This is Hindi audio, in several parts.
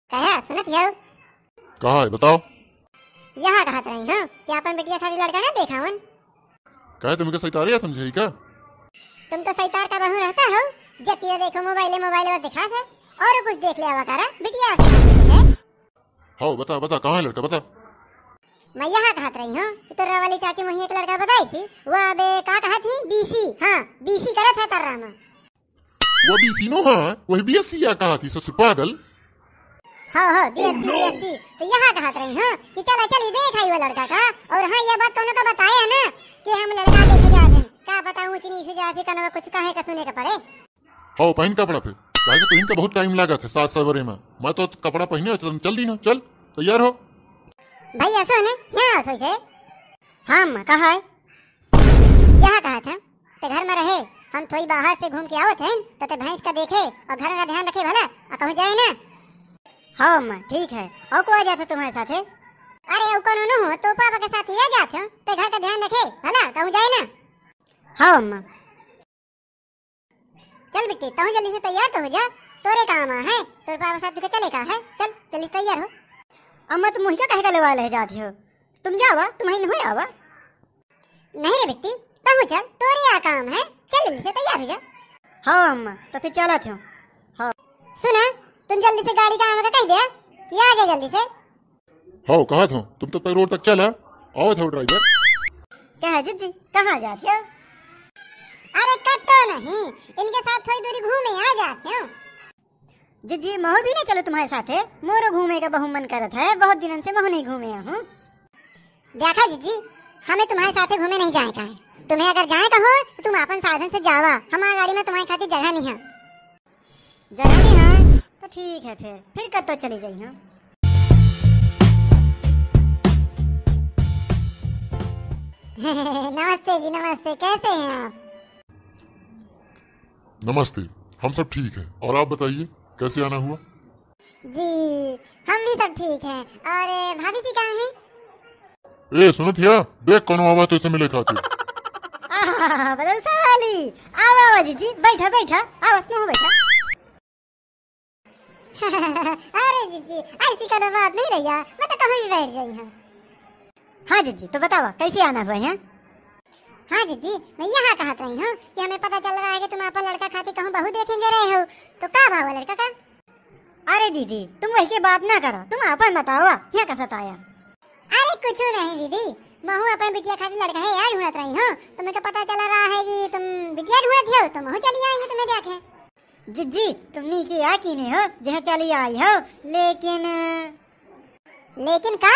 कहा सुनत हो? कहा है बताओ। यहाँ कहत रही हो कि अपन बिटिया खाली लड़का ना देखा वन। कहे तुम क्या सैतारिया समझे क्या? तुम तो सैतार का बहू रहता हो, जब देखो मोबाइल में दिखा था और कुछ देख लिया करा बिटिया है। हाँ बता बता कहाँ है लड़का बता। मैं यहाँ कहत रही हूँ तोरा वाली चाची मुझे एक लड़का बताई थी, वो अबे का कहा थी बीसी। हाँ बीसी करा था तर्रा में। वो बीसी नो हाँ वही बीएससी या कहा थी ससुर पागल। हाँ बीएससी तो यहाँ कहत रही हूँ कि चला चली देख आई वो लड़का का। और हाँ ये बात कौन का बताया ना कि हम लड़का देखे जाते का बताऊँ ऊंची नीचे जाके कनो कुछ कहे का सुने का पड़े। हाँ पहन कपड़ा फिर काहे पहन का बहुत टाइम लगा था 7 सवेरे में। मैं तो कपड़ा पहने चल दी ना चल तैयार हो। भैया सुन यहाँ सोचे हम कहा है यहाँ कहा था तो घर में रहे हम थोड़ी बाहर से घूम के आवत हैं तो भैंस का देखे और घर का ध्यान रखे भला और कहूँ जाए ना। हाँ माँ ठीक है और को आ जाते तुम्हारे साथ है? अरे कौन न हो तो पापा के साथ ही आ जाते हो तो घर का ध्यान रखे भला कहूँ जाए ना। हाँ माँ चल बेटी तू जल्दी से तैयार तो हो जा, तोरे काम है तोरे पापा साथ चले का है। चल जल्दी तैयार हो। अम्मा तुम मुझे क्या कहे गले वाले जाती हो, तुम जावा तुम्हें नहीं आवा। नहीं रे बेटी तू चल तोरे यहाँ काम है, चल जल्दी से तैयार हो जा। हाँ अम्मा तो फिर चला थे। हाँ सुना तुम जल्दी से गाड़ी का आने का कह दे कि आ जा जल्दी से। हाँ कहा था तुम तो रोड तक चला आओ था ड्राइवर। कहा जी कहाँ जाते हो? अरे कब तो नहीं इनके साथ थोड़ी दूरी घूमे आ जाते हो। जी मोह भी नहीं चलो तुम्हारे साथ है, मोरो घूमे का बहु मन करत है, बहुत दिनों से मोह नहीं घूमे हूँ। देखा जी हमें तुम्हारे साथ घूमे नहीं जाए का है, तुम्हें अगर जाए का हो तो तुम अपन साधन से जावा, हमारी गाड़ी में तुम्हारी खातिर जगह नहीं है। जगह नहीं है तो ठीक है फिर कब तो चली जाई हूँ। नमस्ते जी नमस्ते, कैसे हैं आप? नमस्ते हम सब ठीक है और आप बताइए कैसे आना हुआ? जी हम भी सब ठीक हैं। और भाभी जी कहाँ हैं? ए सुनत या देख कौन आवा तो इसे मिले खातिर। बदल साली आवा जी बैठा बैठा आवाज में हो बैठा। अरे जी ऐसी कोई बात नहीं रही, मैं तो कहीं भी बैठ गई हूँ। हाँ जी तो बताओ कैसे आना हुआ है? हाँ जी मैं यहाँ कहत रही हूँ कि हमें पता चल रहा है कि तुम अपन लड़का खाती कहूँ बहू देखेंगे रहे हो, तो का भाव लड़का का? अरे दीदी तुम वही की बात ना करो, तुम अपन बताओ यहाँ कैसा आया। अरे कुछ नहीं दीदी, महू अपन बिटिया खाती लड़का है यार ढूंढत रही हूँ, तुम्हें तो पता चल रहा है कि तुम बिटिया ढूंढत हो तो महू चली आई तुम्हें देखे। जी तुम नीचे आ की नहीं हो जहाँ चली आई हो, लेकिन का?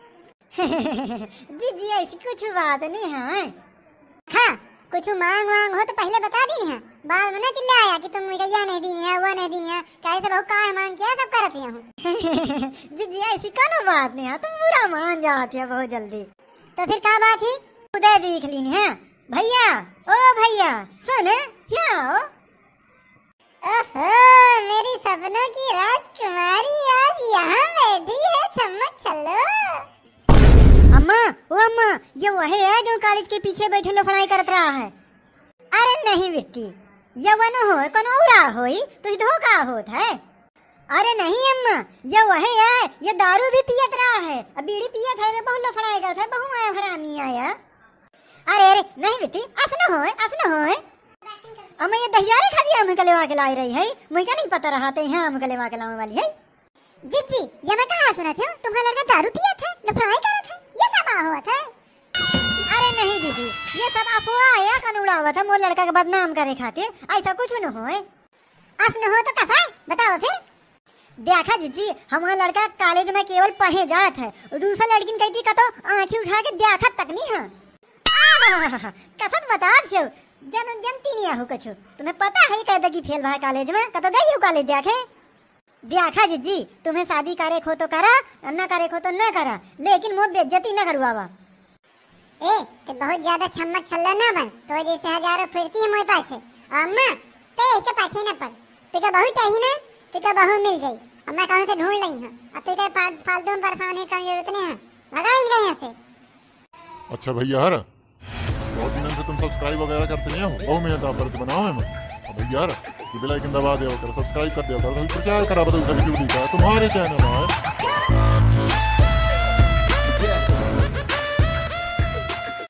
जी ऐसी कुछ बात नहीं है। हाँ कुछ मांग वांग हो तो पहले बता दी है, बाद में ना चिल्लाया कि तुम मुझे यह नहीं दीनी है वो नहीं दीनी है, कैसे बहु का मांग किया सब करती हूँ। जी ऐसी कोनो बात नहीं है, तुम बुरा मान जाती है बहुत जल्दी। तो फिर क्या बात है? उधर देख ली है भैया, ओ भैया सुन यहाँ। ओहो मेरी सपनों की राजकुमारी आज यहाँ बैठी है, चम्मच चलो। अम्मा ये वही है जो कॉलेज के पीछे बैठे लफड़ाई करत रहा है। अरे नहीं बेटी ये वो न हो कोनो औरा होई तो धोखा होत है। अरे नहीं अम्मा ये वही है, ये दारू भी पियत रहा है, अब बीड़ी पियत है, बहुत लफड़ाई करत है, बहु आया हरामी आया। अरे नहीं बेटी ऐसा न होए। अम्मा ये दहियारे खाती हम गलेवा के लाई रही है, मुझे नहीं पता रहा थे यहाँ हम गलेवा के लाने वाली है। जी ये मैं कहाँ सुना था तुम्हारा लड़का दारू पिया था लफड़ाई करत है, ये सब हुआ था? अरे नहीं दीदी ये सब अफवाह है, कनुड़ा हुआ था मोर लड़का के बदनाम करे खातिर, ऐसा कुछ न होए। न हो तो कैसा बताओ फिर? देखा जी हमारा लड़का कॉलेज में केवल पढ़े जात है, दूसरा लड़की कहती का तो आँखें उठा के देखा तक नहीं है। कसत बता दियो जनती नहीं आहू कछु, तुम्हें पता है कहते कि फेल भाई कॉलेज में कतो गई हो कॉलेज देखे। देखा जी तुम्हें शादी करे खो तो करा न करे खो तो न करा, लेकिन मोर बेइज्जती न करवावा। ए तो बहुत ज्यादा छम्मक छल्ला ना बन, तो जैसे हजारों फिरती है मोए पाछे। अम्मा ते के पाछे न पड़, तुके बहू चाहिए ना, तुके बहू मिल जाई, अम्मा कहां से ढूंढ लई है, अब तुके फालतू में परेशान है का जरूरत नहीं है, भगा इनके यहां से। अच्छा भैया हरा बहुत दिनों से तुम सब्सक्राइब वगैरह करते नहीं हो, बहु मेहनत आप करते बनाओ है भैया हरा। कि बेल आइकन दबा दिया कर, सब्सक्राइब कर दिया कर, प्रचार करा बदल वीडियो का तुम्हारे चैनल